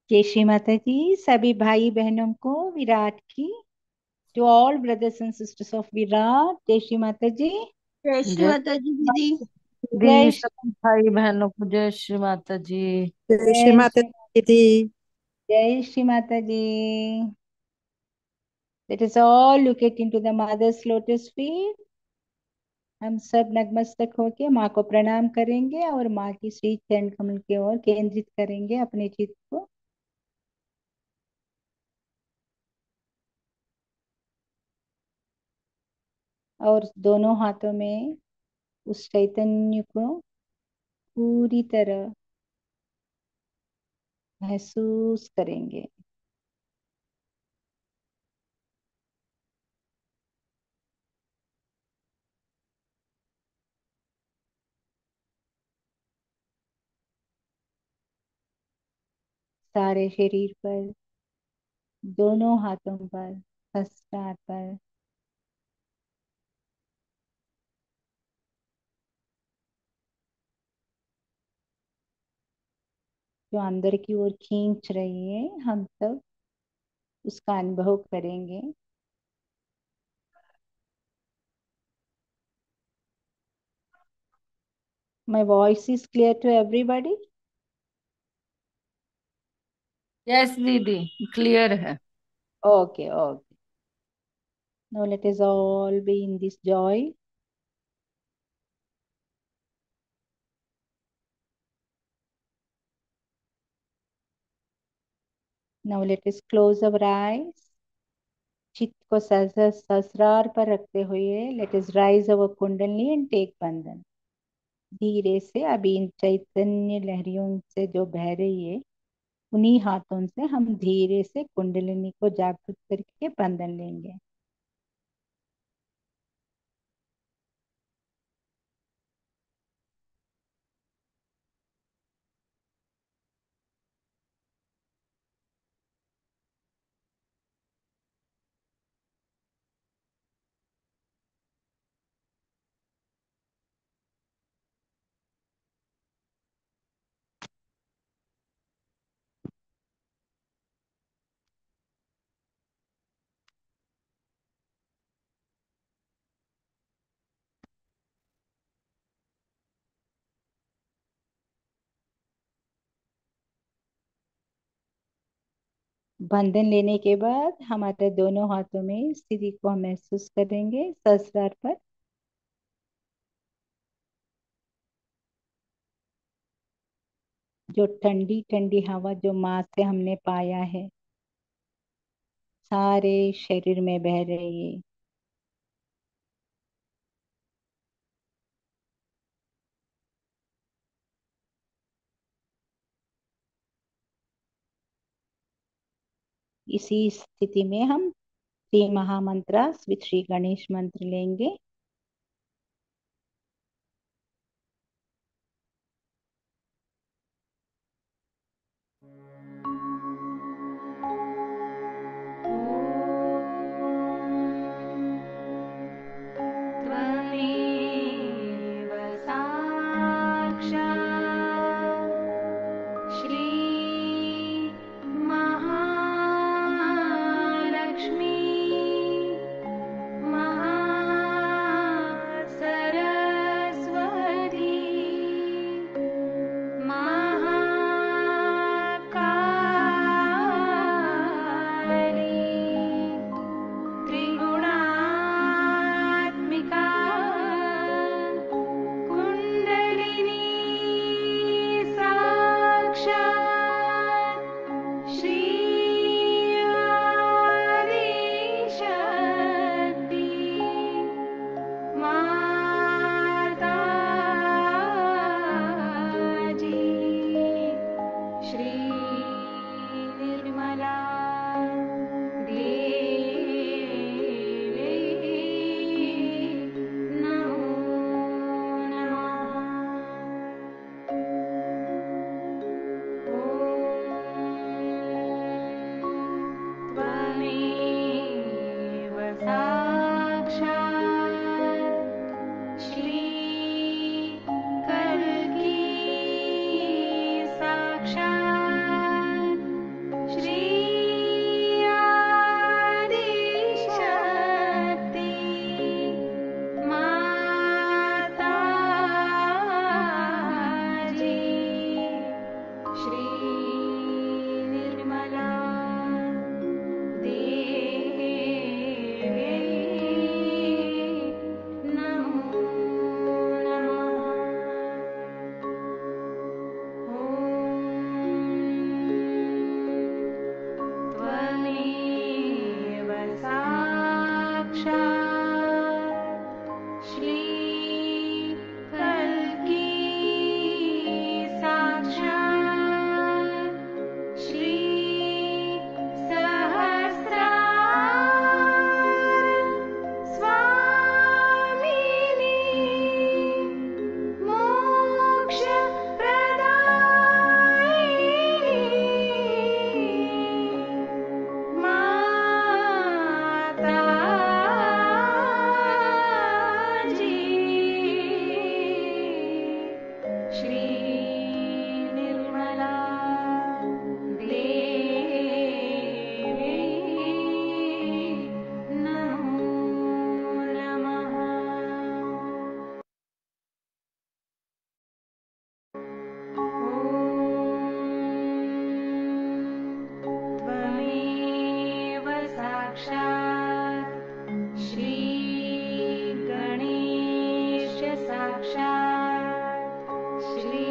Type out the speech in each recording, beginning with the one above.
जय श्री माता जी सभी भाई बहनों को विराट की। To all brothers and sisters of Virat, जय श्री माता जी। जय श्री जय माता जी दीदी। दी जय सभी भाई बहनों को जय श्री माता जी। जय श्री जय माता श्री दीदी। जय श्री माता जी। Let us all look it into the mother's lotus feet। हम सब नतमस्तक होके माँ को प्रणाम करेंगे और माँ की श्री चरण कमल की ओर केंद्रित करेंगे अपने चित्त को। और दोनों हाथों में उस चैतन्य को पूरी तरह महसूस करेंगे। सारे शरीर पर, दोनों हाथों पर, हस्तार पर, जो अंदर की ओर खींच रही है, हम सब उसका अनुभव करेंगे। My voice is clear to everybody? Yes दीदी, क्लियर है। Okay okay. Now let us all be in this joy. Now let us close our eyes. चित्त को सहस्रार पर रखते हुए लेट अस राइज अवर कुंडली एंड टेक बंधन। धीरे से अभी इन चैतन्य लहरियों से जो बह रही है, उन्हीं हाथों से हम धीरे से कुंडलिनी को जागृत करके बंधन लेंगे। बंधन लेने के बाद हमारे दोनों हाथों में स्थिति को हम महसूस करेंगे सहस्रार पर। जो ठंडी ठंडी हवा जो माँ से हमने पाया है, सारे शरीर में बह रही है। इसी स्थिति में हम श्री महामंत्र विद श्री गणेश मंत्र लेंगे। त्वमेव साक्षात् श्री महालक्ष्मी श्री निर्मला देवी नमो नमः। त्वमेव साक्षात् श्री कल्की साक्षात् श्री सहस्रार स्वामिनी मोक्ष प्रदायिनी माता जी श्री निर्मला देवी नमो नमः। त्वमेव साक्षात् श्री गणेश साक्षात् श्री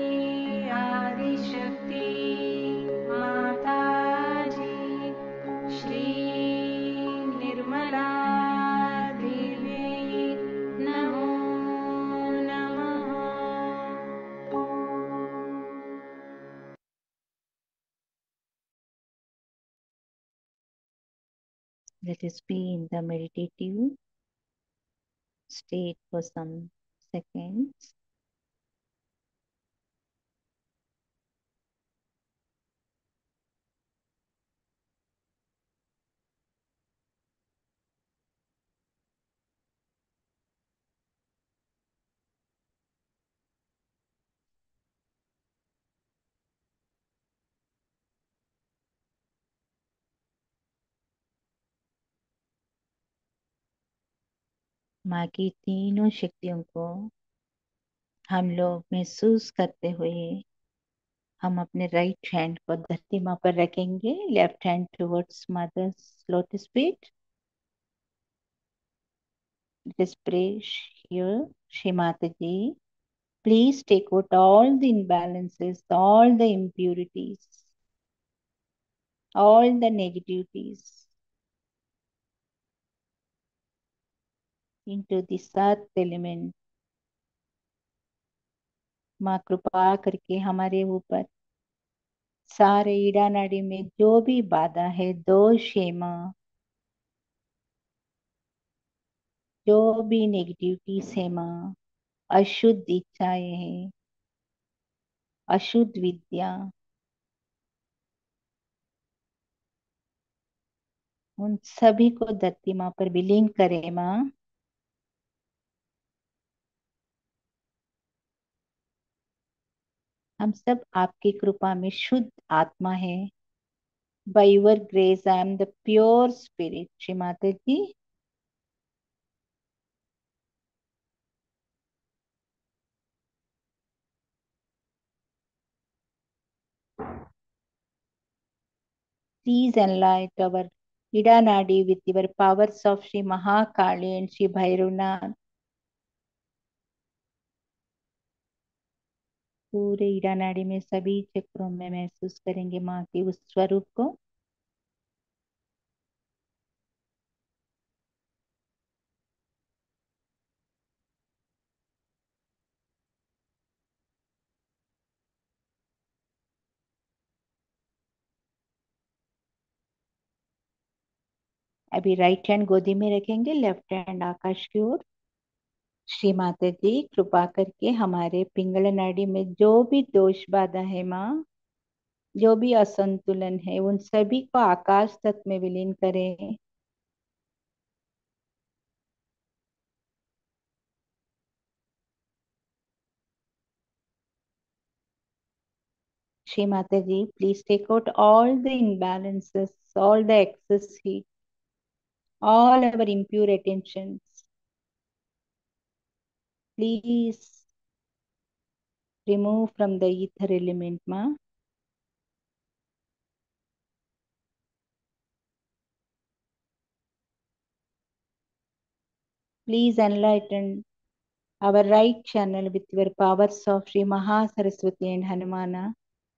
आदिशक्ति माता जी श्री निर्मला देवी नमो नमः। Let us be in the meditative state for some seconds. माँ की तीनों शक्तियों को हम लोग महसूस करते हुए हम अपने राइट हैंड को धरती माँ पर रखेंगे, left hand towards mother's lotus feet. Let us pray here, Shri Mataji. Please take out all the imbalances, all the impurities, all the negativities into the Sat element. माँ कृपा करके हमारे ऊपर सारे ईड़ा नाड़ी में जो भी बाधा है, दोष है माँ, जो भी नेगेटिविटीज है माँ, अशुद्ध इच्छाएं हैं, अशुद्ध विद्या, उन सभी को धरती माँ पर विलीन करे माँ। हम सब आपकी कृपा में शुद्ध आत्मा है। By your grace, I am the pure spirit. Shri Mata ji, please enlighten our Ida Nadi with your powers of Shri Mahakali and Shri Bhairavnath. पूरे ईड़ा नाड़ी में सभी चक्रों में महसूस करेंगे माँ के उस स्वरूप को। अभी राइट हैंड गोदी में रखेंगे, लेफ्ट हैंड आकाश की ओर। श्री माता जी, कृपा करके हमारे पिंगला नाड़ी में जो भी दोष बाधा है माँ, जो भी असंतुलन है, उन सभी को आकाश तत्व में विलीन करें। Shri Mataji, please take out all the imbalances, all the excess heat, all our impure attentions. Please remove from the ether element, Ma. Please enlighten our right channel with your powers of Sri Mahasaraswati and Hanumana.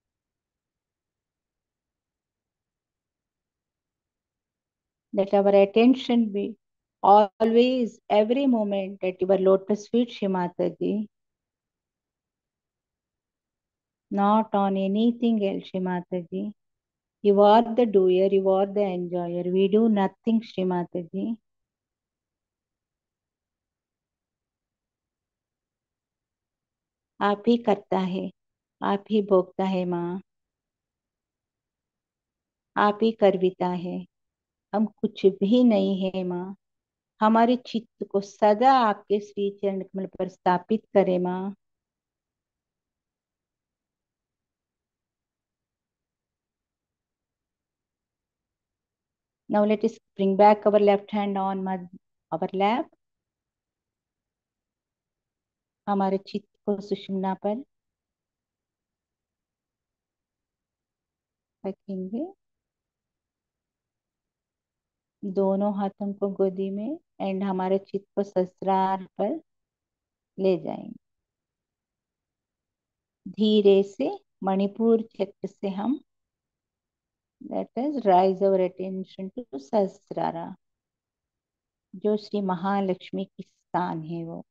Let our attention be always, every moment at your lotus feet, Shri Mataji. Not on anything else, Shri Mataji. You are the doer, you are the enjoyer. We do nothing, Shri Mataji. आप ही करता है, आप ही भोगता है माँ, आप ही करविता है, हम कुछ भी नहीं है माँ। हमारे चित्त को सदा आपके श्री चरण कमल पर स्थापित करे माँ। Now let us bring back our left hand on our lap. हमारे चित्त को सुषुम्ना पर रखेंगे, दोनों हाथों को गोदी में, एंड हमारे चित्त को सहस्रार पर ले जाएंगे। धीरे से मणिपुर चक्र से हम let us raise our attention to सहस्रारा, जो श्री महालक्ष्मी की स्थान है वो।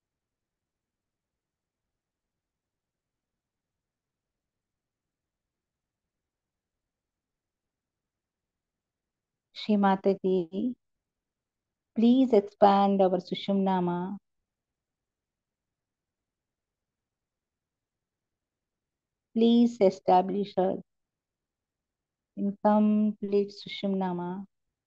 श्री माता जी, please expand our Sushumna Ma. Please establish us in complete Sushumna Ma.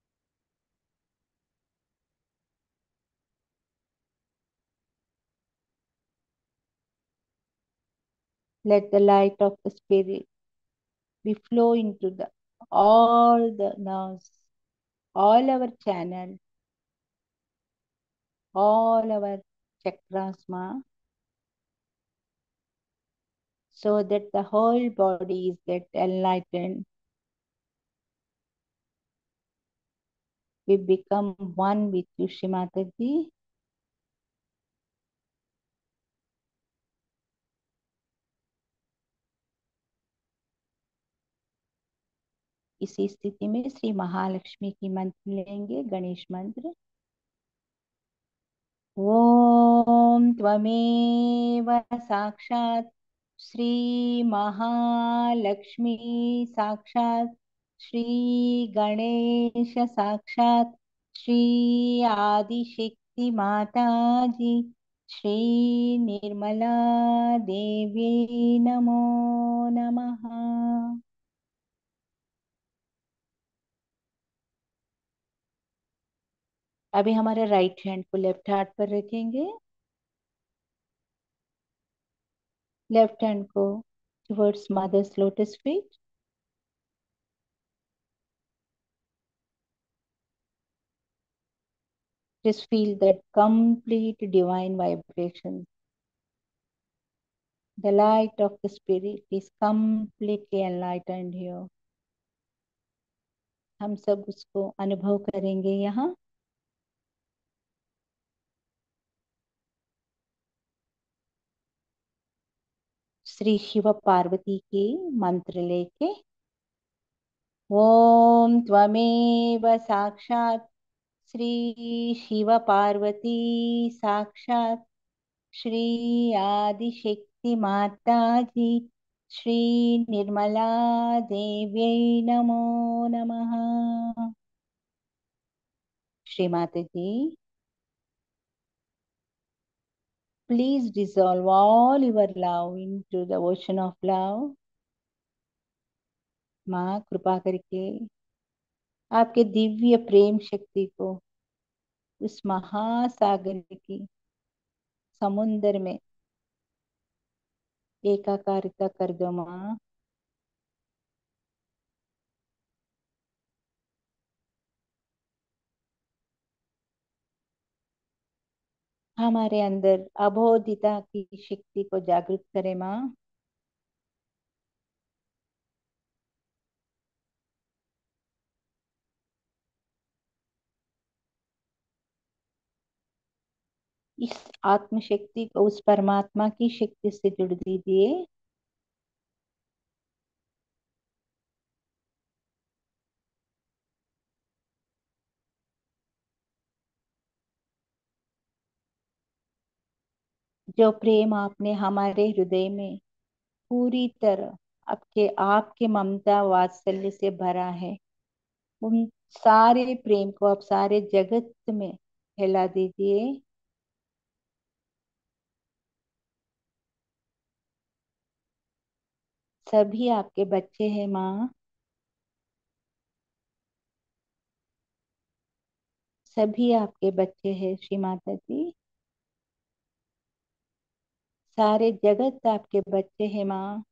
Let the light of the Spirit be flow into all the nerves, all our channel, all our chakras, Ma, so that the whole body is get enlightened. We become one with you, Shri Mataji. इसी स्थिति में श्री महालक्ष्मी की मंत्र लेंगे, गणेश मंत्र। ओम त्वमेव साक्षात् श्री महालक्ष्मी साक्षात् श्री गणेश साक्षात् श्री आदिशक्ति माता जी श्री निर्मला देवी नमो नमः। अभी हमारे राइट हैंड को लेफ्ट हार्ट पर रखेंगे, लेफ्ट हैंड को towards mother's lotus feet. Just feel that complete divine vibration. The light of the spirit is completely enlightened here. हम सब उसको अनुभव करेंगे यहाँ। श्री शिव पार्वती के मंत्र लेके, ओम त्वमेव साक्षात् श्री शिव पार्वती साक्षात् श्री आदिशक्ति माता जी श्री निर्मला देव्यै नमो नमः। श्री माता जी, please dissolve all your love into the ocean of love. माँ कृपा करके आपके दिव्य प्रेम शक्ति को उस महासागर की समुद्र में एकाकारिता कर दो माँ। हमारे अंदर अबोधिता की शक्ति को जागृत करे माँ। इस आत्म शक्ति को उस परमात्मा की शक्ति से जुड़ दीजिए। जो प्रेम आपने हमारे हृदय में पूरी तरह आपके आपके ममता वात्सल्य से भरा है, उन सारे प्रेम को आप सारे जगत में फैला दीजिए। सभी आपके बच्चे हैं माँ, सभी आपके बच्चे हैं श्री माता जी। सारे जगत आपके बच्चे हैं माँ।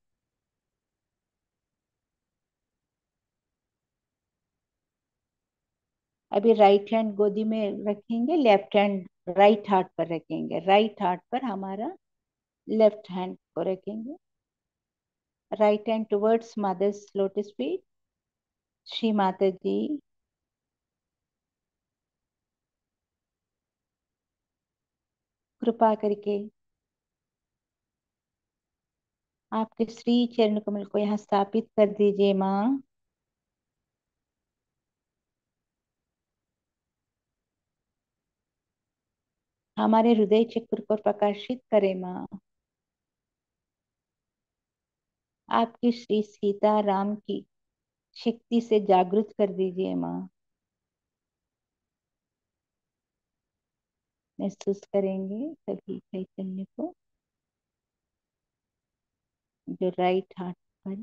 अभी राइट हैंड गोदी में रखेंगे, लेफ्ट हैंड राइट हार्ट पर रखेंगे, राइट हार्ट पर हमारा लेफ्ट हैंड को रखेंगे। Right hand towards mother's lotus feet. Shri Mata ji, कृपा करके आपके श्री चरण कमल को यहाँ स्थापित कर दीजिए माँ। हमारे हृदय चक्र को प्रकाशित करें माँ। आपकी श्री सीता राम की शक्ति से जागृत कर दीजिए माँ। महसूस करेंगे सभी चैतन्य को जो राइट हार्ट पर।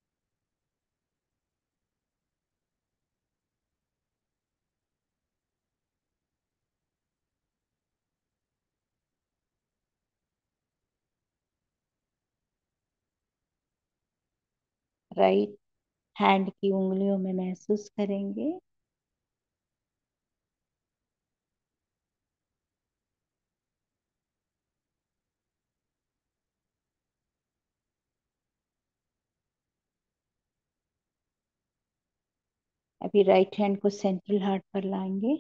राइट हैंड की उंगलियों में महसूस करेंगे। अभी राइट हैंड को सेंट्रल हार्ट पर लाएंगे।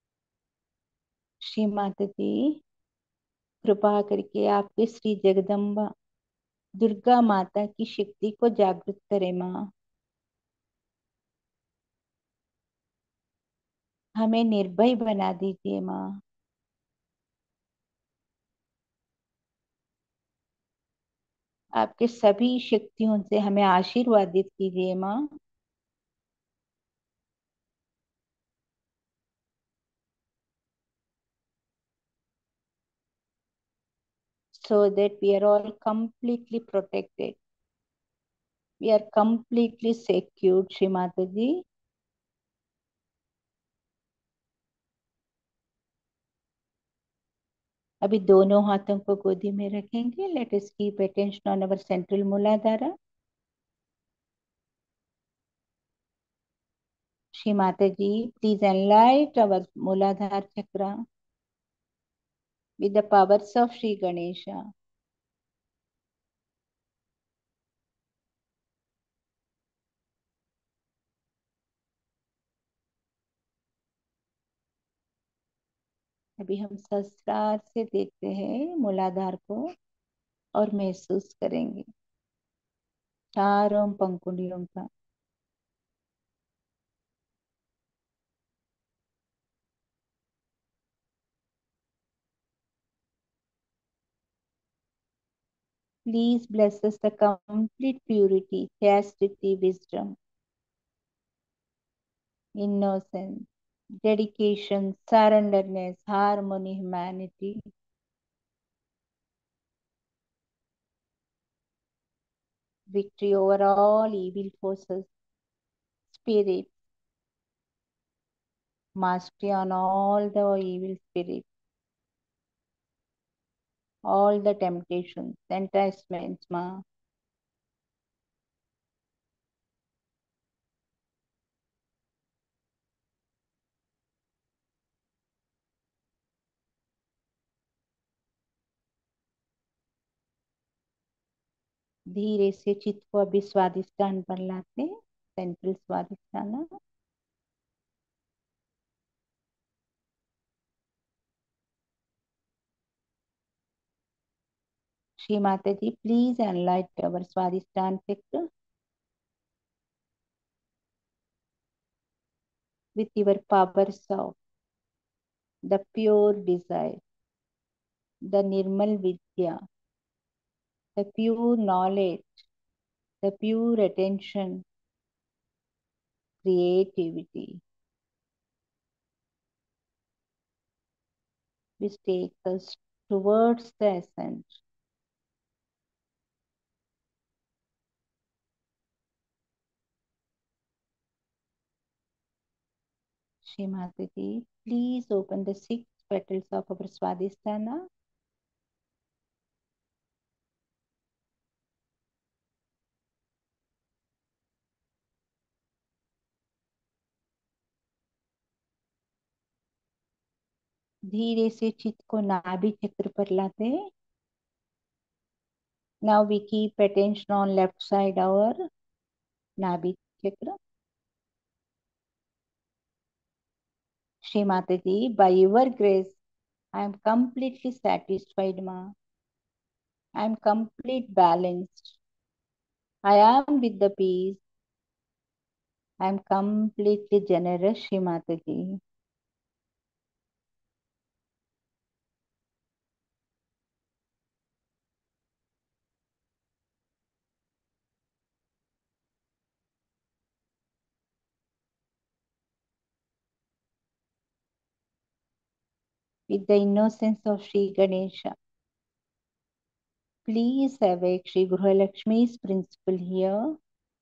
श्री माता जी, कृपा करके आपके श्री जगदम्बा दुर्गा माता की शक्ति को जागृत करें माँ। हमें निर्भय बना दीजिए माँ। आपके सभी शक्तियों से हमें आशीर्वादित कीजिए माँ। So that we are all completely protected. We are completely secured, Shri Mata जी। अभी दोनों हाथों को गोदी में रखेंगे। Let us keep attention on our central Mooladhara. Shri Mata ji, please एनलाइट अवर मूलाधार चक्र with the powers of Sri Ganesha. अभी हम सहस्त्रार से देखते हैं मूलाधार को और महसूस करेंगे चारों पंखुड़ियों का। Please bless us the complete purity, chastity, wisdom, innocence, dedication, surrenderness, harmony, humanity, victory over all evil forces, spirit, mastery on all the evil spirits, all the temptations, enticements, ma. धीरे से चित्त को अभी स्वादिष्ठान पर लाते हैं, central Swadhisthana. Shri Mata ji, please एनलाइट अवर स्वादिष्टान चक्र with your powers of the pure desire, the Nirmal Vidya, the pure knowledge, the pure attention, creativity, which takes us towards the essence. Shri Mataji, please open the six petals of our Swadhisthana. धीरे से चित्त को नाभि चक्र पर लाते हैं. Now we keep attention on left side our नाभि चक्र. Shri Mataji, by your grace, I am completely satisfied, Ma. I am complete balanced. I am with the peace. I am completely generous, Shri Mataji. With the innocence of Shri Ganesha, please awake Shri Gruhalakshmi's principle here.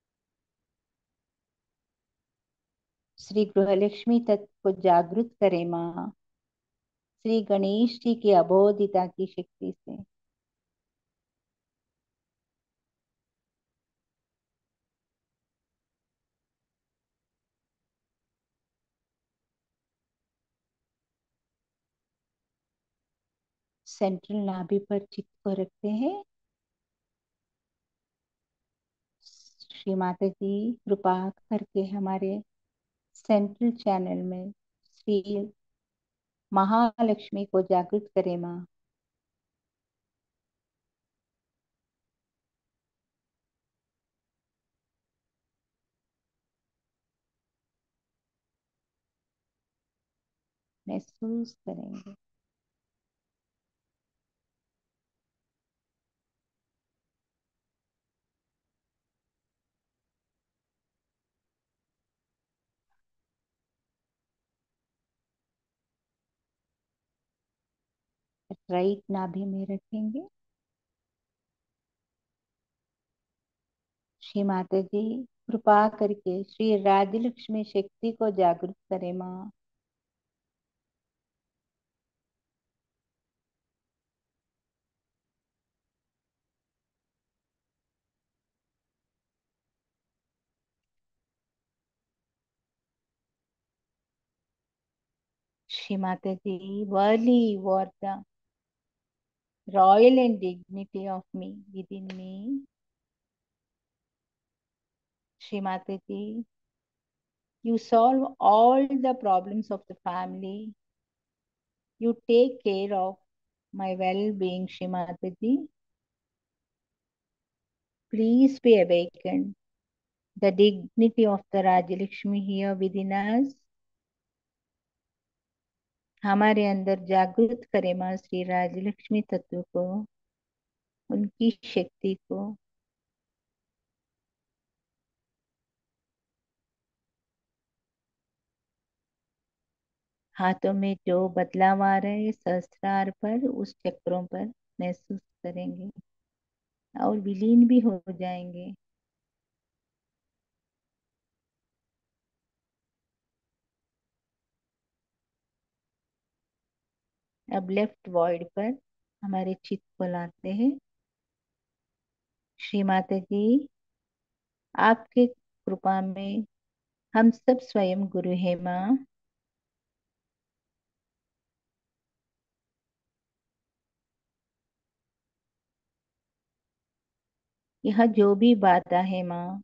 Shri गृहलक्ष्मी तत्व को जागृत करे माँ, श्री गणेश जी की अबोधिता की शक्ति से. Central नाभि पर चित्त को रखते हैं. श्री माता जी, कृपा करके हमारे सेंट्रल चैनल में श्री महालक्ष्मी को जागृत करे माँ. महसूस करेंगे. राइट नाभि में रखेंगे. श्री माता जी, कृपा करके श्री राजलक्ष्मी शक्ति को जागृत करे माँ. श्री माता जी, worthy was the royal and dignity of me within me. Shri Mataji, you solve all the problems of the family. You take care of my well-being, Shri Mataji. Please be awakened. The dignity of the Rajalakshmi here within us. हमारे अंदर जागृत करे माँ श्री राजलक्ष्मी तत्व को, उनकी शक्ति को. हाथों में जो बदलाव आ रहे हैं सहस्त्रार पर, उस चक्रों पर महसूस करेंगे और विलीन भी हो जाएंगे. अब लेफ्ट वॉइड पर हमारे चित्त को लाते हैं. श्री माता जी, आपके कृपा में हम सब स्वयं गुरु हैं माँ. यह जो भी बाधा है माँ,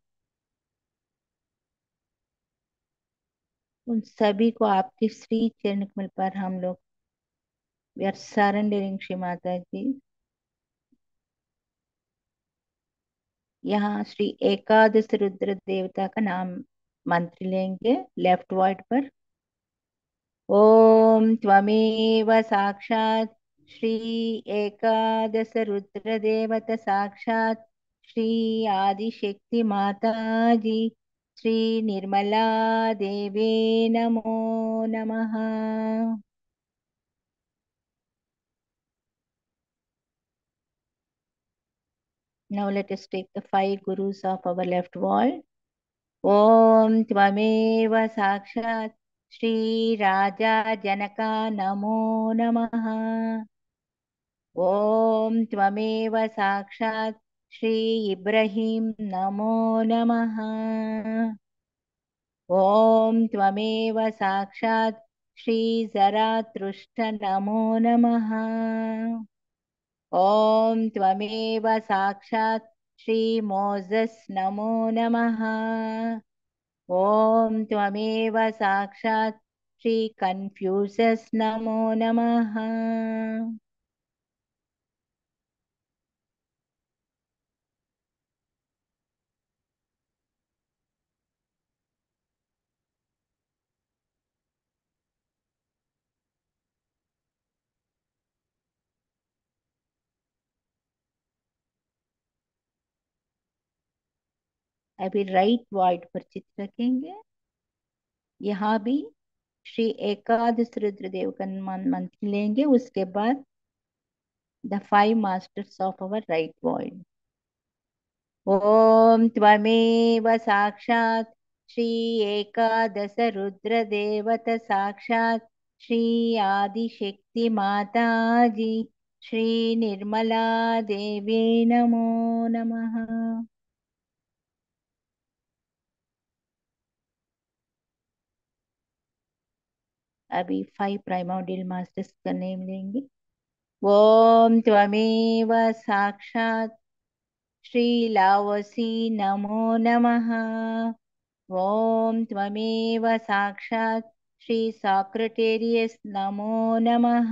उन सभी को आपके श्री चरण कमल पर हम लोग we are surrendering, Shri Mata जी. यहाँ श्री एकादश रुद्र देवता का नाम मंत्र लेंगे लेफ्ट वर्ड पर। ओम त्वमेव साक्षात् श्री एकादश रुद्र देवता साक्षात् श्री आदिशक्ति माता जी श्री निर्मला देवे नमो नमः। Now let us take the five gurus of our left wall. Om Tvameva Sakshat Shri Raja Janaka Namo Namaha. Om Tvameva Sakshat Shri Ibrahim Namo Namaha. Om Tvameva Sakshat Shri Zarathustra Namo Namaha. ओम त्वमेव साक्षात् Shri Moses नमो नमः। ओम त्वमेव साक्षात् श्री कन्फ्यूजस नमो नमः। अभी right wide पर चित्र रखेंगे। यहाँ भी श्री एकादश रुद्रदेव का मंत्र लेंगे, उसके बाद the five masters of our right void. ओम त्वमेव साक्षात् श्री एकादश रुद्र देवत साक्षात् श्री आदिशक्ति माता जी श्री निर्मला देवी नमो नमः। अभी फाइव प्राइमोडियल मास्टर्स का नेम लेंगे। ओम त्वमेव साक्षात् श्री लावसी नमो नमः। ओम त्वमेव साक्षात् श्री सॉक्रेटेरियस नमो नमः।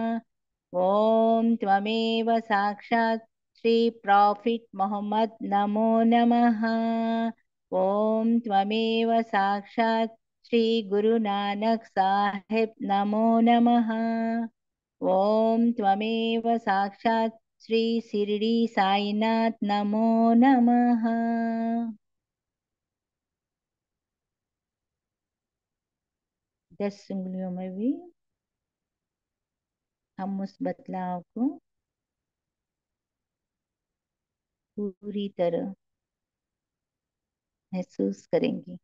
ओम त्वमेव साक्षात् श्री प्रॉफिट मोहम्मद नमो नमः। ओम त्वमेव साक्षात् श्री गुरु नानक साहिब नमो नमः। ओम त्वमेव साक्षात् श्री शिरडी साईनाथ नमो नमः। 10 उंगलियों में भी हम उस बदलाव को पूरी तरह महसूस करेंगे।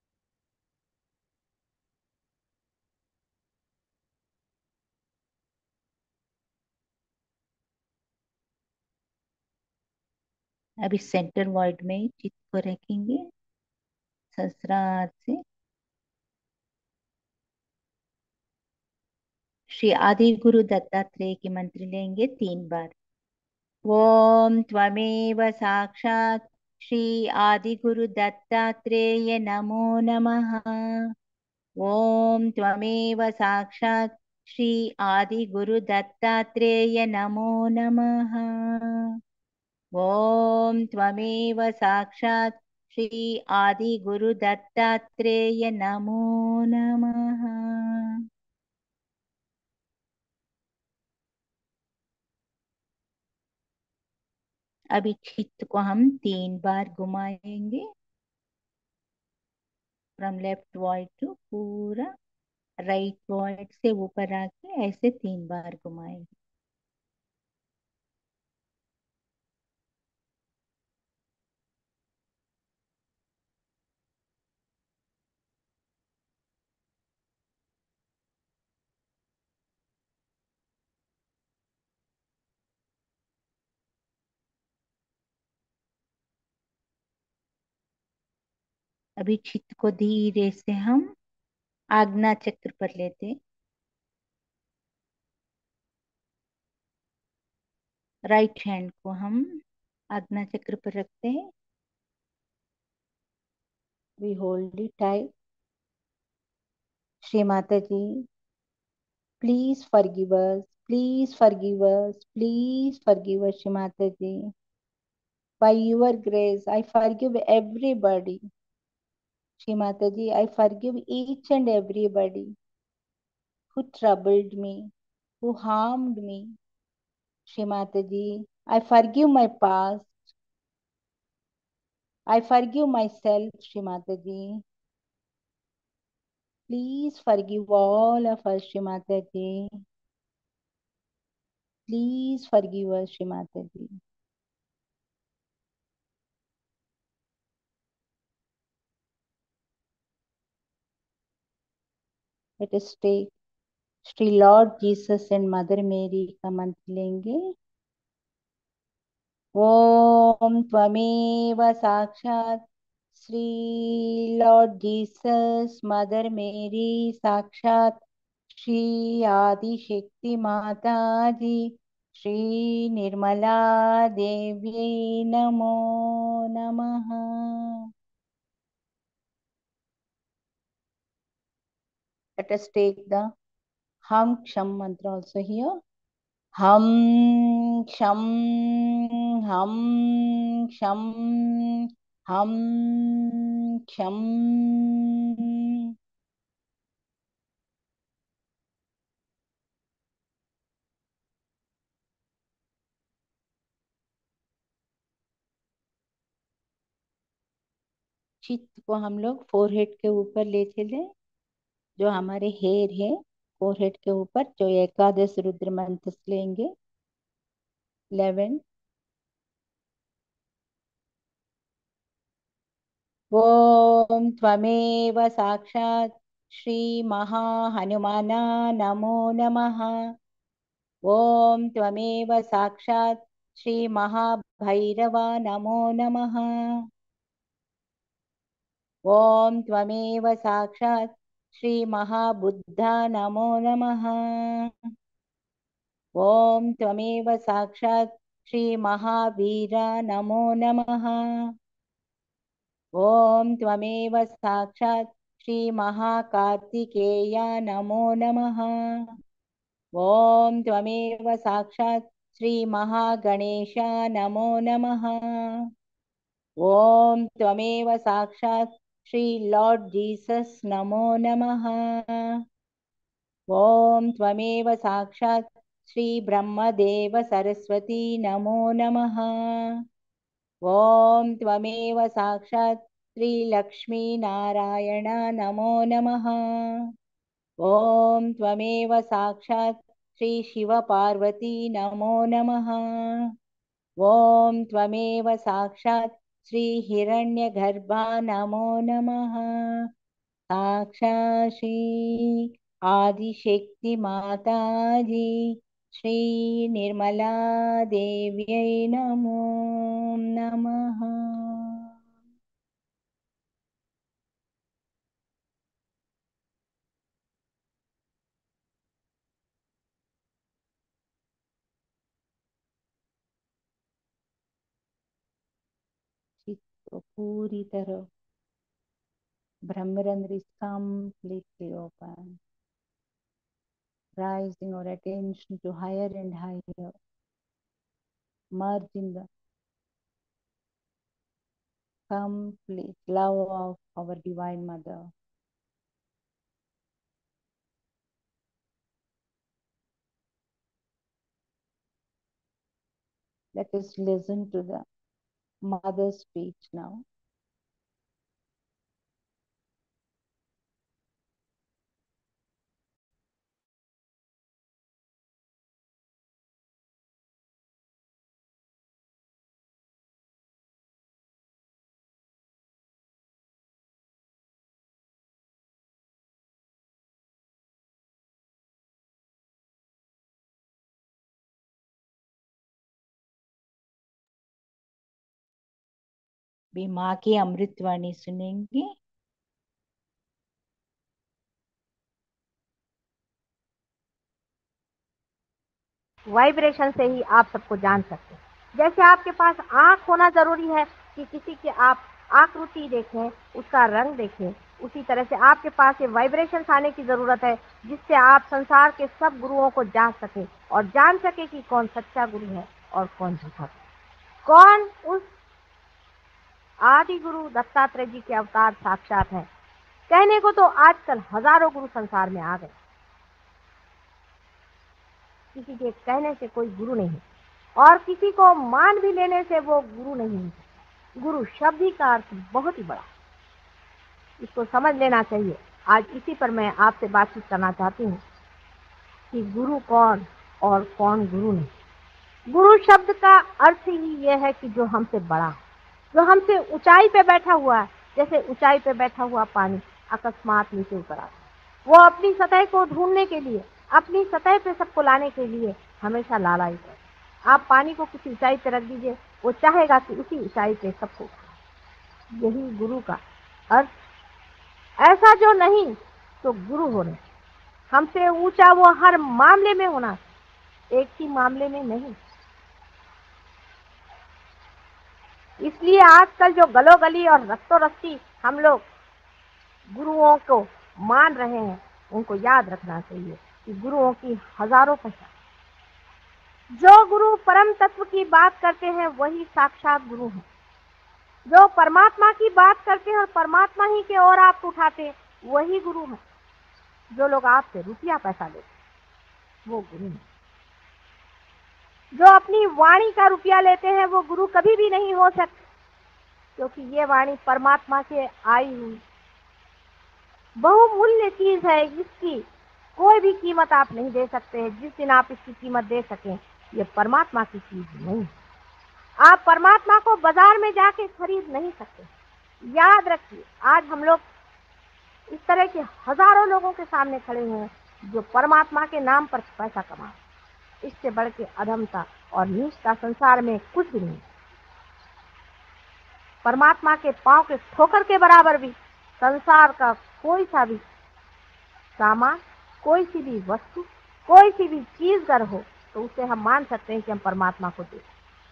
अभी सेंटर वर्ड में चित्त को रखेंगे सहस्त्रार से। श्री आदि गुरु दत्तात्रेय के मंत्र लेंगे 3 बार। ओम त्वमेव साक्षात् श्री आदि गुरु दत्तात्रेय नमो नमः। ओम त्वमेव साक्षात् श्री आदि गुरु दत्तात्रेय नमो नमः। ओम त्वमेव साक्षात् श्री आदि गुरु दत्तात्रेय नमो नमः। अभी चित्त को हम 3 बार घुमाएंगे फ्रॉम लेफ्ट वॉइड टू पूरा राइट वॉइड से ऊपर आके ऐसे 3 बार घुमाएंगे। अभी चित्त को धीरे से हम आज्ञा चक्र पर लेते, राइट हैंड को हम आज्ञा चक्र पर रखते हैं। We hold it tight. Shri Mata ji please forgive us, please forgive us, please forgive us Shri Mata ji. By your grace, I forgive everybody. Shri Mataji, I forgive each and everybody who troubled me, who harmed me. Shri Mataji, I forgive my past. I forgive myself, Shri Mataji. Please forgive all of us, Shri Mataji. Please forgive us, Shri Mataji. Let us take Shri Lord Jesus and Mother Mary का मंत्र लेंगे। ओम त्वमेव साक्षात् Shri Lord Jesus mother मेरी साक्षात श्री आदि शक्ति माता जी श्री निर्मला देवी नमो नमः। Let us take the Ham Ksham mantra also here. हम क्षम हम क्षम हम क्षम। चित्त को हम लोग फोरहेड के ऊपर ले चले, जो हमारे हेयर है फोरहेड के ऊपर, जो एकादश रुद्र मंत्र लेंगे 11। ओम त्वमेव साक्षात् श्री महा हनुमाना नमो नमः। ओम त्वमेव साक्षात् श्री महाभैरवा नमो नमः। ओम त्वमेव साक्षात् श्री महाबुद्धा नमो नमः। ओम त्वमेव साक्षात् श्री महावीरा नमो नमः। ओम त्वमेव साक्षात् श्री महाकार्तिकेया नमो नमः। ओम त्वमेव साक्षात् श्री महागणेशा नमो नमः। ओम त्वमेव साक्षात् श्री लॉर्ड जीसस नमो नमः। ओम त्वमेव साक्षात् श्री ब्रह्मदेव सरस्वती नमो नमः। ओम त्वमेव साक्षात् श्री लक्ष्मी नारायण नमो नमः। ओम त्वमेव साक्षात् श्री शिव पार्वती नमो नमः। ओम त्वमेव साक्षात् श्री हिरण्यगर्भा नमो नमः। साक्षात् श्री आदिशक्ति माता जी श्री निर्मला देव्यै नमो नमः। चित्त को पूरी तरह Brahmarandhra is completely open, rising our attention to higher and higher, merge in the complete love of our Divine Mother. Let us listen to the Mother's speech now. भी माँ की अमृतवाणी सुनेंगे। वाइब्रेशन से ही आप सबको जान सकते हैं। जैसे आपके पास आंख होना जरूरी है कि किसी की आप आकृति देखें, उसका रंग देखें, उसी तरह से आपके पास ये वाइब्रेशंस आने की जरूरत है, जिससे आप संसार के सब गुरुओं को जान सकें और जान सके कि कौन सच्चा गुरु है और कौन झूठा। कौन उस आदि गुरु दत्तात्रेय जी के अवतार साक्षात हैं। कहने को तो आजकल हजारों गुरु संसार में आ गए, किसी के कहने से कोई गुरु नहीं, और किसी को मान भी लेने से वो गुरु नहीं। गुरु शब्द ही का अर्थ बहुत ही बड़ा, इसको समझ लेना चाहिए। आज इसी पर मैं आपसे बातचीत करना चाहती हूँ कि गुरु कौन और कौन गुरु नहीं। गुरु शब्द का अर्थ ही यह है कि जो हमसे बड़ा है, जो हमसे ऊंचाई पे बैठा हुआ है। जैसे ऊंचाई पे बैठा हुआ पानी अकस्मात नीचे उतर आता है, वो अपनी सतह को ढूंढने के लिए, अपनी सतह पे सबको लाने के लिए हमेशा लालायित है। आप पानी को किसी ऊंचाई पे रख दीजिए, वो चाहेगा कि उसी ऊंचाई पे सबको उठाए। यही गुरु का अर्थ। ऐसा जो नहीं तो गुरु होने, हमसे ऊंचा वो हर मामले में होना, एक ही मामले में नहीं। इसलिए आजकल जो गलो गली और रस्तों रस्ती हम लोग गुरुओं को मान रहे हैं, उनको याद रखना चाहिए कि गुरुओं की हजारों पहचान। जो गुरु परम तत्व की बात करते हैं वही साक्षात गुरु हैं। जो परमात्मा की बात करते हैं और परमात्मा ही की ओर आप उठाते हैं वही गुरु हैं। जो लोग आपसे रुपया पैसा लेते वो गुरु हैं। जो अपनी वाणी का रुपया लेते हैं वो गुरु कभी भी नहीं हो सकते, क्योंकि ये वाणी परमात्मा से आई हुई बहुमूल्य चीज है। इसकी कोई भी कीमत आप नहीं दे सकते हैं। जिस दिन आप इसकी कीमत दे सकें, ये परमात्मा की चीज नहीं। आप परमात्मा को बाजार में जाके खरीद नहीं सकते। याद रखिए, आज हम लोग इस तरह के हजारों लोगों के सामने खड़े हुए हैं जो परमात्मा के नाम पर पैसा कमा। इससे बढ़ के अधमता और नीचता संसार में कुछ भी नहीं। परमात्मा के पांव के ठोकर के बराबर भी संसार का कोई सा भी सामान, कोई सी भी वस्तु, कोई सी भी चीज अगर हो तो उसे हम मान सकते हैं कि हम परमात्मा को दें।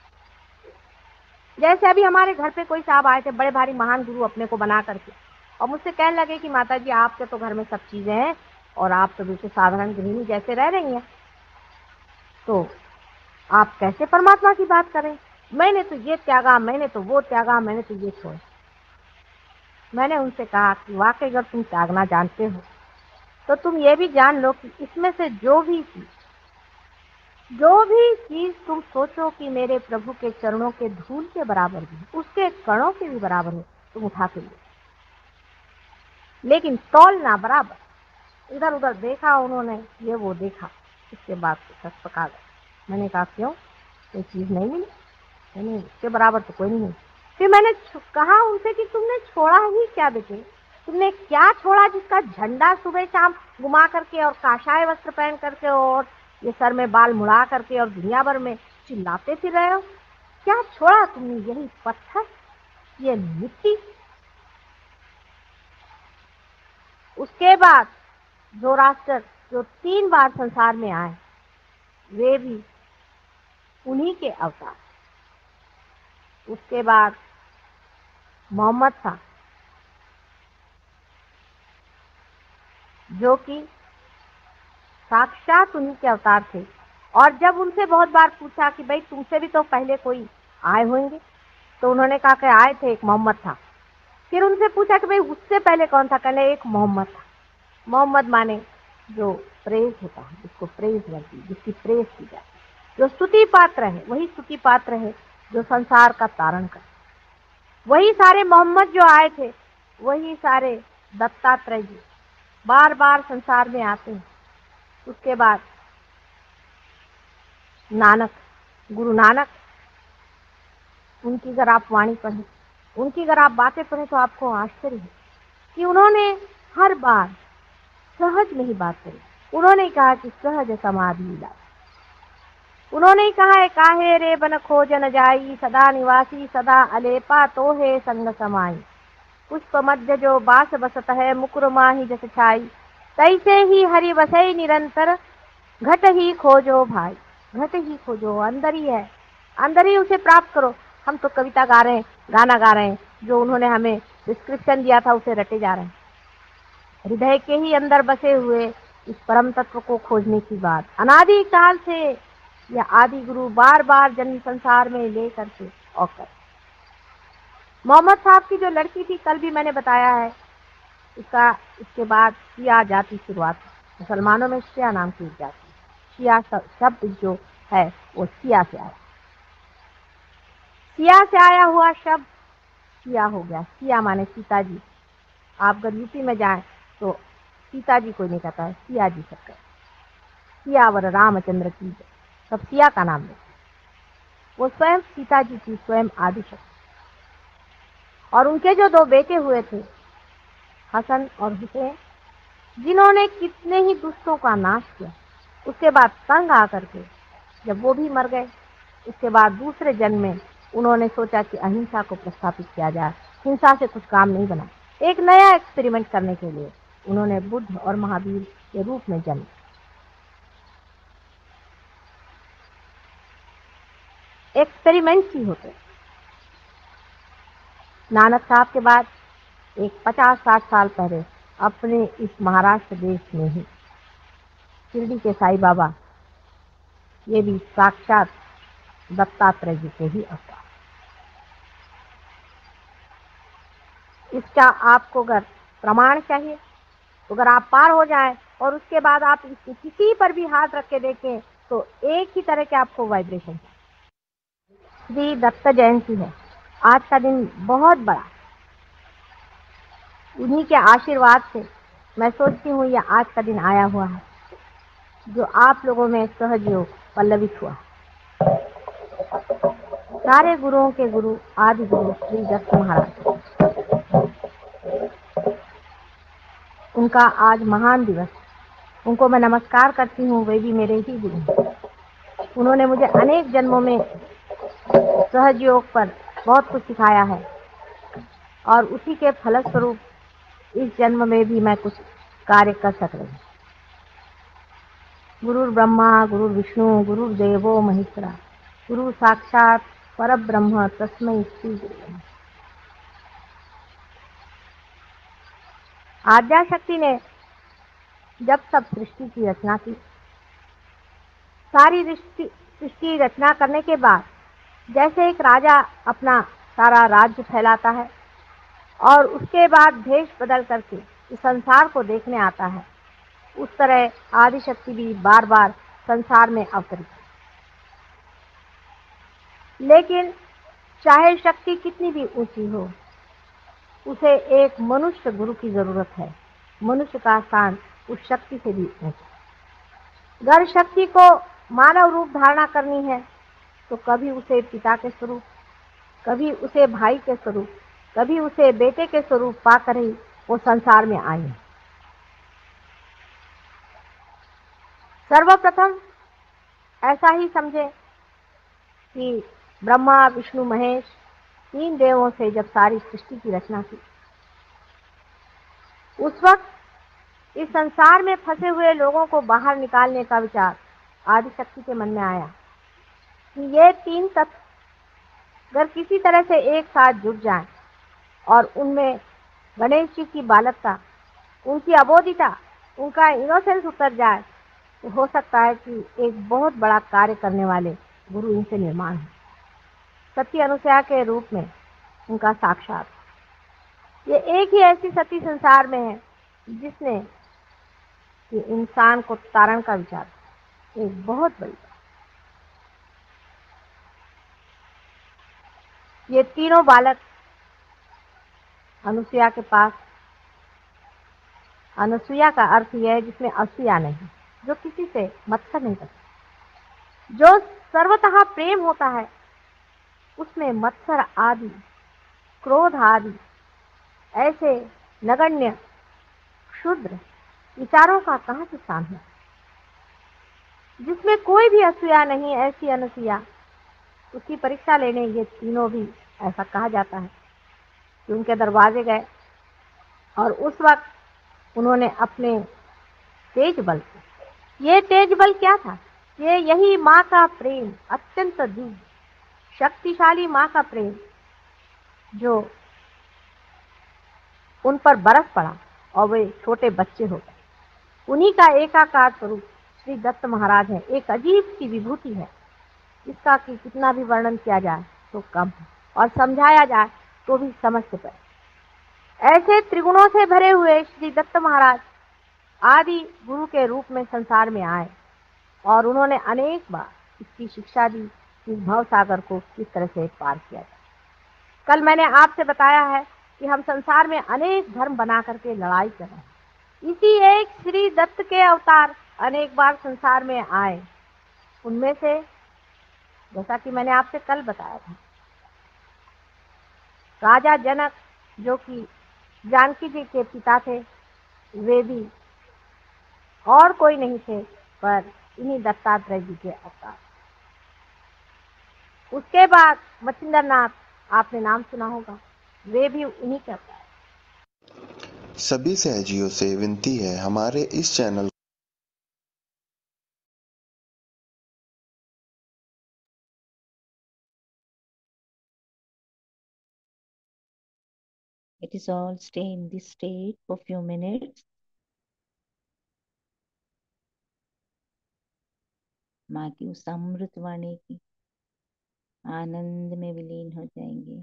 जैसे अभी हमारे घर पे कोई साहब आए थे, बड़े भारी महान गुरु अपने को बना करके, और मुझसे कहने लगे कि माता जी आपके तो घर में सब चीजें हैं और आप तो बिल्कुल साधारण गृहिणी जैसे रह रही हैं, तो आप कैसे परमात्मा की बात करें? मैंने तो ये त्यागा, मैंने तो वो त्यागा, मैंने तो ये छोड़ा। मैंने उनसे कहा कि वाकई अगर तुम त्यागना जानते हो तो तुम ये भी जान लो कि इसमें से जो भी चीज तुम सोचो कि मेरे प्रभु के चरणों के धूल के बराबर भी, उसके कणों के भी बराबर है, तुम उठा के लो, लेकिन तौलना बराबर। इधर उधर देखा उन्होंने, ये वो देखा, इसके बाद तो सच पका गए। मैंने कहा क्यों, कोई चीज नहीं मिली? नहीं, उसके बराबर तो कोई नहीं। फिर मैंने कहा उनसे कि तुमने छोड़ा ही क्या बेटे? तुमने क्या छोड़ा जिसका झंडा सुबह शाम घुमा करके और काशाय वस्त्र पहन करके और ये सर में बाल मुड़ा करके और दुनिया भर में चिल्लाते फिर रहे हो? क्या छोड़ा तुमने? यही पत्थर, ये मिट्टी। उसके बाद ज़ोरास्टर जो 3 बार संसार में आए, वे भी उन्हीं के अवतार। उसके बाद मोहम्मद था, जो कि साक्षात उन्हीं के अवतार थे। और जब उनसे बहुत बार पूछा कि भाई तुमसे भी तो पहले कोई आए होंगे, तो उन्होंने कहा कि आए थे, एक मोहम्मद था। फिर उनसे पूछा कि भाई उससे पहले कौन था? कहने एक मोहम्मद था। मोहम्मद माने जो प्रेज होता है, जिसको प्रेज लगती, जिसकी प्रेज की जाए, जो स्तुति पात्र है, वही स्तुति पात्र है जो संसार का तारण करे। वही सारे मोहम्मद जो आए थे, वही सारे दत्तात्रेय जी बार बार संसार में आते हैं। उसके बाद नानक, गुरु नानक, उनकी अगर आप वाणी पढ़ें, उनकी अगर आप बातें पढ़ें तो आपको आश्चर्य है कि उन्होंने हर बार सहज में ही बात करी। उन्होंने कहा कि सहज समाधि ला। उन्होंने कहा है काहे रे बन खोज न जाई, सदा निवासी सदा अलेपा तो है संग समाई। पुष्प मध्य जो बास बसत है, मुकुर माही जस छाई, तैसे ही हरि बसई निरंतर, घट ही खोजो भाई। घट ही खोजो, अंदर ही है, अंदर ही उसे प्राप्त करो। हम तो कविता गा रहे हैं, गाना गा रहे हैं, जो उन्होंने हमें डिस्क्रिप्शन दिया था उसे रटे जा रहे हैं। हृदय के ही अंदर बसे हुए इस परम तत्व को खोजने की बात अनादि काल से यह आदि गुरु बार बार जन्म संसार में ले करके और कर। मोहम्मद साहब की जो लड़की थी, कल भी मैंने बताया है, इसके बाद शिया जाति शुरुआत। मुसलमानों में शिया नाम की जाति, शिया शब्द जो है वो शिया से आया। शिया से आया हुआ शब्द शिया हो गया। शिया माने सीता जी। आप अगर यूपी में जाएं तो सीता जी कोई नहीं कहता है, सिया जी सब कहते हैं। सियावर रामचंद्र की सब सिया का नाम लेते। वो स्वयं सीता जी की स्वयं आदिशक्ति। और उनके जो दो बेटे हुए थे, हसन और हुसैन, जिन्होंने कितने ही दुष्टों का नाश किया, उसके बाद तंग आकर के जब वो भी मर गए, उसके बाद दूसरे जन्म में उन्होंने सोचा कि अहिंसा को प्रस्थापित किया जाए, हिंसा से कुछ काम नहीं बना। एक नया एक्सपेरिमेंट करने के लिए उन्होंने बुद्ध और महावीर के रूप में जन्म। एक्सपेरिमेंट ही होते। नानक साहब के बाद एक 50-60 साल पहले अपने इस महाराष्ट्र देश में ही शिरडी के साईं बाबा, ये भी साक्षात दत्तात्रेय जी के ही अवतार। इसका आपको अगर प्रमाण चाहिए तो अगर आप पार हो जाएं और उसके बाद आप किसी पर भी हाथ रख के देखें तो एक ही तरह के आपको वाइब्रेशन। श्री दत्त जयंती है। आज का दिन बहुत बड़ा, उन्हीं के आशीर्वाद से मैं सोचती हूँ ये आज का दिन आया हुआ है, जो आप लोगों में सहयोग पल्लवित हुआ। सारे गुरुओं के गुरु आदि गुरु श्री दत्त महाराज, उनका आज महान दिवस। उनको मैं नमस्कार करती हूँ, वे भी मेरे ही गुरु। उन्होंने मुझे अनेक जन्मों में सहयोग पर बहुत कुछ सिखाया है और उसी के फलस्वरूप इस जन्म में भी मैं कुछ कार्य कर सक रही हूँ। गुरु ब्रह्मा गुरु विष्णु गुरु देवो महेश्वरा, गुरु साक्षात परब्रह्म तस्मै श्री गुरु। आद्या शक्ति ने जब सब सृष्टि की रचना की, सारी सृष्टि रचना करने के बाद जैसे एक राजा अपना सारा राज्य फैलाता है और उसके बाद भेष बदल करके इस संसार को देखने आता है, उस तरह आदिशक्ति भी बार बार संसार में अवतरित। लेकिन चाहे शक्ति कितनी भी ऊंची हो, उसे एक मनुष्य गुरु की जरूरत है। मनुष्य का स्थान उस शक्ति से भी ऊंचा। अगर शक्ति को मानव रूप धारणा करनी है तो कभी उसे पिता के स्वरूप, कभी उसे भाई के स्वरूप, कभी उसे बेटे के स्वरूप पाकर ही वो संसार में आई। सर्वप्रथम ऐसा ही समझे कि ब्रह्मा विष्णु महेश तीन देवों से जब सारी सृष्टि की रचना की, उस वक्त इस संसार में फंसे हुए लोगों को बाहर निकालने का विचार आदिशक्ति के मन में आया कि ये तीन तत्व अगर किसी तरह से एक साथ जुट जाएं और उनमें गणेश जी की बालकता, उनकी अबोधिता, उनका इनोसेंस उतर जाए तो हो सकता है कि एक बहुत बड़ा कार्य करने वाले गुरु इनसे निर्माण हो। सती अनुसया के रूप में उनका साक्षात, ये एक ही ऐसी सती संसार में है जिसने कि इंसान को तारण का विचार, एक बहुत बड़ी। ये तीनों बालक अनुसुया के पास, अनुसुया का अर्थ यह है जिसमें असूया नहीं, जो किसी से मत्सर नहीं करता। जो सर्वतः प्रेम होता है उसमें मत्सर आदि, क्रोध आदि ऐसे नगण्य क्षुद्र विचारों का कहां से स्थान है। जिसमें कोई भी असूया नहीं, ऐसी अनुसुया, उसकी परीक्षा लेने ये तीनों भी ऐसा कहा जाता है कि उनके दरवाजे गए और उस वक्त उन्होंने अपने तेज बल, ये तेज बल क्या था? ये यही माँ का प्रेम, अत्यंत दिव्य शक्तिशाली माँ का प्रेम जो उन पर बरस पड़ा और वे छोटे बच्चे हो गए। उन्हीं का एकाकार स्वरूप श्री दत्त महाराज है। एक अजीब सी विभूति है, इसका कि कितना भी वर्णन किया जाए तो कम है और समझाया जाए तो भी समझते पड़े। ऐसे त्रिगुणों से भरे हुए श्री दत्त महाराज आदि गुरु के रूप में संसार में आए और उन्होंने अनेक बार इसकी शिक्षा दी कि भव सागर को किस तरह से पार किया जाए। कल मैंने आपसे बताया है कि हम संसार में अनेक धर्म बना करके लड़ाई कर रहे हैं। इसी एक श्री दत्त के अवतार अनेक बार संसार में आए। उनमें से जैसा कि मैंने आपसे कल बताया था, राजा जनक जो कि जानकी जी के पिता थे, वे भी और कोई नहीं थे पर इन्हीं दत्तात्रेय जी के अवतार। उसके बाद मच्छिंद्र नाथ, आपने नाम सुना होगा, वे भी उन्हीं के अवतार। सभी सहजियों से विनती है, हमारे इस channel It is all stay in this state for few minutes. माँ की उस अमृत वाणी की आनंद में विलीन हो जाएंगे।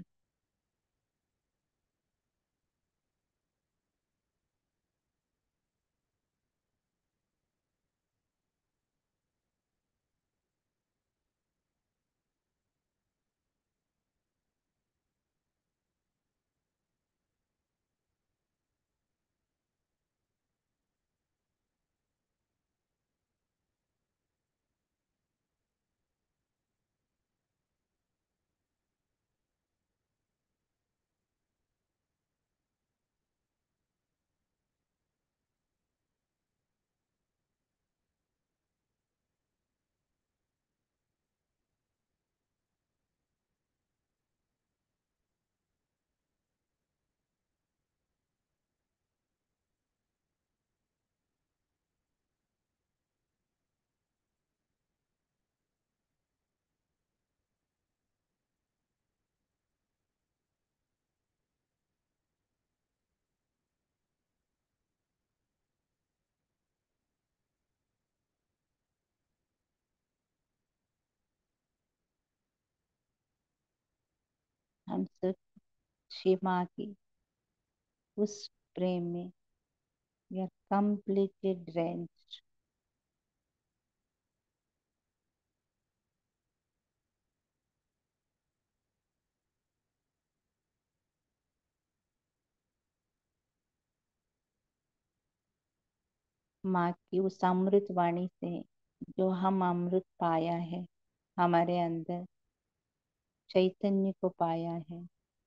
हम सब श्री माँ की उस प्रेम में we are completely drenched. माँ की उस अमृत वाणी से जो हम अमृत पाया है, हमारे अंदर चैतन्य को पाया है,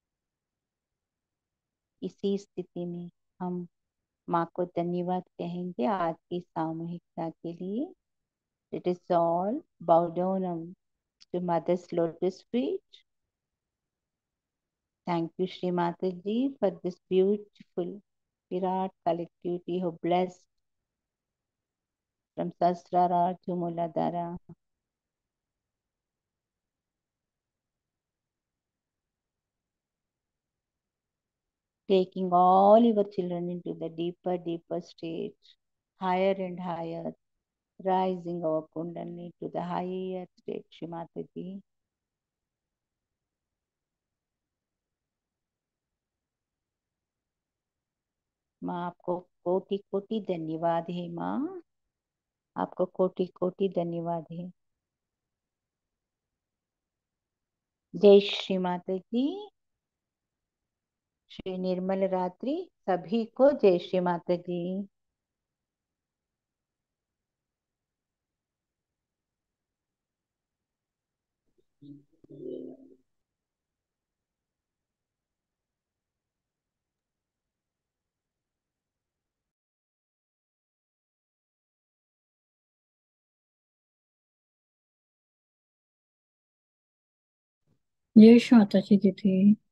इसी स्थिति में हम माँ को धन्यवाद कहेंगे आज की सामूहिकता के लिए। It is all bow down to Mother's lotus feet. Thank you, Shri Mataji, for this beautiful Virat collectivity who blessed from Sasrara to Muladhara. Taking all your children into the deeper, deeper state, higher and higher, rising our Kundalini to the higher state, Shri Mataji. माँ आपको कोटि कोटि धन्यवाद है। माँ आपको कोटि कोटि धन्यवाद है। जय श्री माता जी। श्री निर्मल रात्रि सभी को जय श्री माता जी। जय श्री माता जी दीदी।